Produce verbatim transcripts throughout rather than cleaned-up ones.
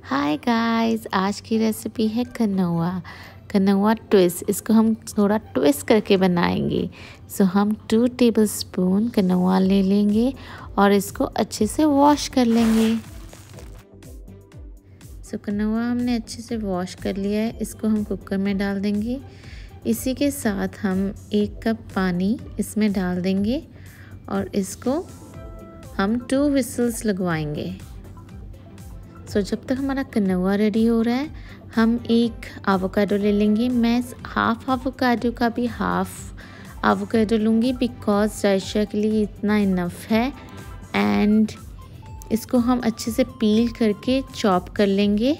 Hi guys, आज की recipe है कनौआ कनौआ ट्विस्ट। इसको हम थोड़ा ट्विस्ट करके बनाएंगे। सो हम टू टेबलस्पून कनौआ ले लेंगे और इसको अच्छे से वॉश कर लेंगे। सो कनौआ हमने अच्छे से वॉश कर लिया है। इसको हम कुकर में डाल देंगे। इसी के साथ हम एक कप पानी इसमें डाल देंगे और इसको हम टू विसल्स लगवाएंगे। सो so, जब तक हमारा कनौआ रेडी हो रहा है, हम एक एवोकाडो ले लेंगे। मैं हाफ एवोकाडो का भी हाफ एवोकाडो लूँगी बिकॉज जायशा के लिए इतना इनफ है। एंड इसको हम अच्छे से पील करके चॉप कर लेंगे।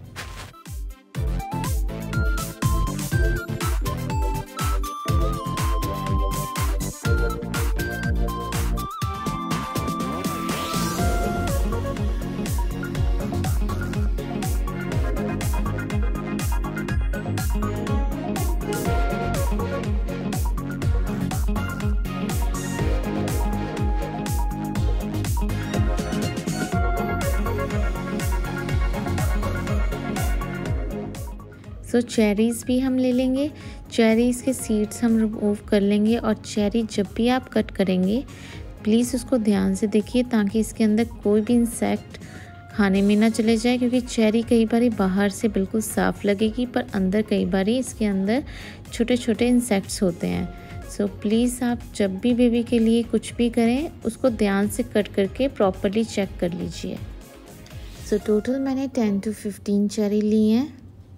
सो so, चेरीज़ भी हम ले लेंगे। चेरीज़ के सीड्स हम रिमूव कर लेंगे। और चेरी जब भी आप कट करेंगे प्लीज़ उसको ध्यान से देखिए ताकि इसके अंदर कोई भी इंसेक्ट खाने में ना चले जाए, क्योंकि चेरी कई बार बाहर से बिल्कुल साफ़ लगेगी पर अंदर कई बार इसके अंदर छोटे छोटे इंसेक्ट्स होते हैं। सो so, प्लीज़ आप जब भी बेबी के लिए कुछ भी करें उसको ध्यान से कट करके प्रॉपरली चेक कर लीजिए। सो so, टोटल मैंने टेन टू फिफ्टीन चेरी ली हैं।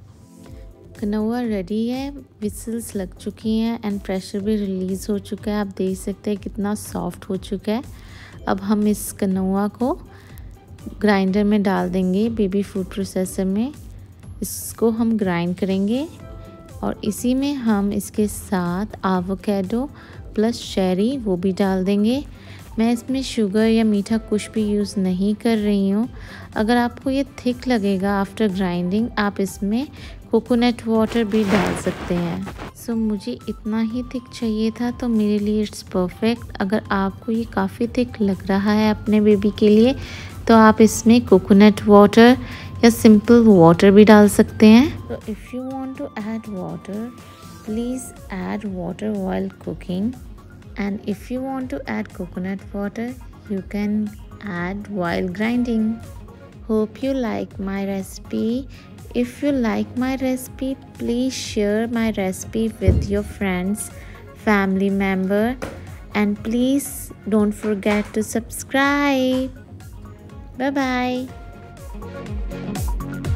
कनौआ रेडी है, विसल्स लग चुकी हैं एंड प्रेशर भी रिलीज़ हो चुका है। आप देख सकते हैं कितना सॉफ्ट हो चुका है। अब हम इस कनौआ को ग्राइंडर में डाल देंगे, बेबी फूड प्रोसेसर में। इसको हम ग्राइंड करेंगे और इसी में हम इसके साथ एवोकाडो प्लस चेरी वो भी डाल देंगे। मैं इसमें शुगर या मीठा कुछ भी यूज़ नहीं कर रही हूँ। अगर आपको ये थिक लगेगा आफ्टर ग्राइंडिंग, आप इसमें कोकोनट वाटर भी डाल सकते हैं। सो so, मुझे इतना ही थिक चाहिए था तो मेरे लिए इट्स परफेक्ट। अगर आपको ये काफ़ी थिक लग रहा है अपने बेबी के लिए तो आप इसमें कोकोनट वाटर या सिंपल वाटर भी डाल सकते हैं। तो if you want to add water, please add water while cooking, and if you want to add coconut water you can add while grinding. Hope you like my recipe. If you like my recipe, please share my recipe with your friends, family member, and please don't forget to subscribe. Bye bye.